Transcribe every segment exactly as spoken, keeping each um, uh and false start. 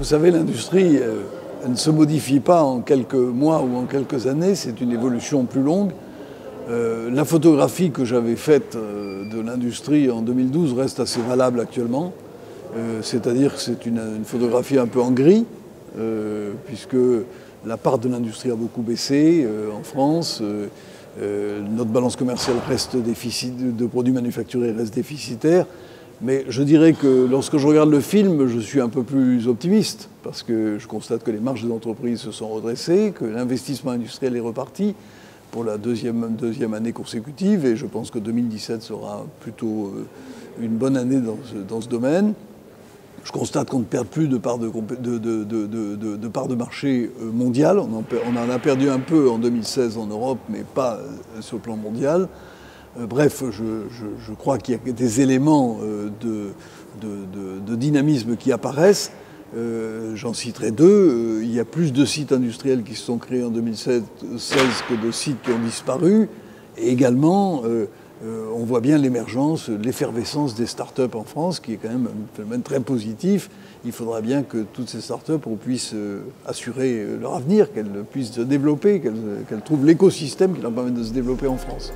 savez, l'industrie euh, elle ne se modifie pas en quelques mois ou en quelques années, c'est une évolution plus longue. Euh, la photographie que j'avais faite euh, de l'industrie en deux mille douze reste assez valable actuellement. Euh, C'est-à-dire que c'est une, une photographie un peu en gris, euh, puisque la part de l'industrie a beaucoup baissé euh, en France. Euh, euh, notre balance commerciale reste déficit, de produits manufacturés reste déficitaire. Mais je dirais que lorsque je regarde le film, je suis un peu plus optimiste, parce que je constate que les marges des entreprises se sont redressées, que l'investissement industriel est reparti pour la deuxième, deuxième année consécutive, et je pense que deux mille dix-sept sera plutôt une bonne année dans ce, dans ce domaine. Je constate qu'on ne perd plus de part de, de, de, de, de, de, part de marché mondial. On en, on en a perdu un peu en deux mille seize en Europe, mais pas sur le plan mondial. Bref, je, je, je crois qu'il y a des éléments de, de, de, de dynamisme qui apparaissent. Euh, J'en citerai deux. Il y a plus de sites industriels qui se sont créés en deux mille seize que de sites qui ont disparu. Et également, euh, euh, on voit bien l'émergence, l'effervescence des start-up en France, qui est quand même un phénomène très positif. Il faudra bien que toutes ces start-up puissent euh, assurer leur avenir, qu'elles puissent se développer, qu'elles qu'elles trouvent l'écosystème qui leur permet de se développer en France.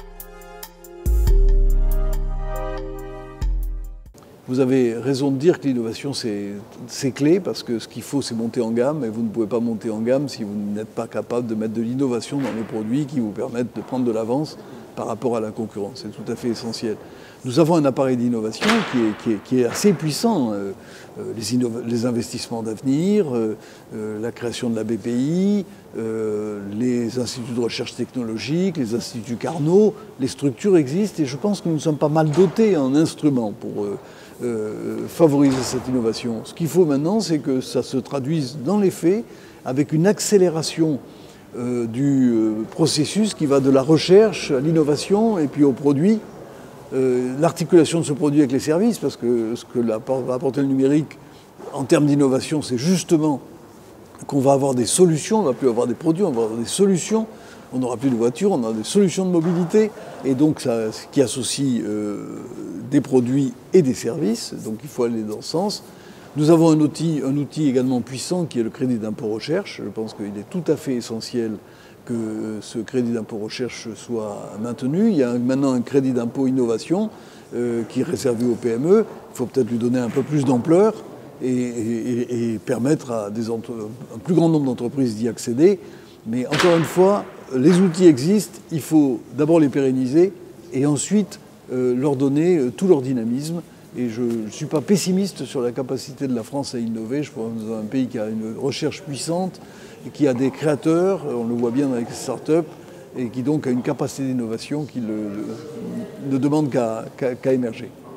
Vous avez raison de dire que l'innovation, c'est clé, parce que ce qu'il faut, c'est monter en gamme, et vous ne pouvez pas monter en gamme si vous n'êtes pas capable de mettre de l'innovation dans les produits qui vous permettent de prendre de l'avance par rapport à la concurrence. C'est tout à fait essentiel. Nous avons un appareil d'innovation qui est, qui, est, qui est assez puissant. Euh, les, les investissements d'avenir, euh, euh, la création de la B P I, euh, les instituts de recherche technologique, les instituts Carnot, les structures existent, et je pense que nous sommes pas mal dotés en instruments pour euh, Euh, favoriser cette innovation. Ce qu'il faut maintenant, c'est que ça se traduise dans les faits avec une accélération euh, du euh, processus qui va de la recherche à l'innovation et puis au produit. Euh, L'articulation de ce produit avec les services, parce que ce que va apporter le numérique en termes d'innovation, c'est justement qu'on va avoir des solutions, on ne va plus avoir des produits, on va avoir des solutions. On n'aura plus de voitures, on aura des solutions de mobilité, et donc ça, qui associe euh, des produits et des services, donc il faut aller dans ce sens. Nous avons un outil, un outil également puissant qui est le crédit d'impôt recherche. Je pense qu'il est tout à fait essentiel que ce crédit d'impôt recherche soit maintenu. Il y a maintenant un crédit d'impôt innovation euh, qui est réservé aux P M E. Il faut peut-être lui donner un peu plus d'ampleur et, et, et permettre à des un plus grand nombre d'entreprises d'y accéder. Mais encore une fois, les outils existent, il faut d'abord les pérenniser et ensuite euh, leur donner euh, tout leur dynamisme. Et je ne suis pas pessimiste sur la capacité de la France à innover. Je crois que nous avons un pays qui a une recherche puissante et qui a des créateurs, on le voit bien avec les startups, et qui donc a une capacité d'innovation qui le, le, ne demande qu'à qu'à, qu'à émerger.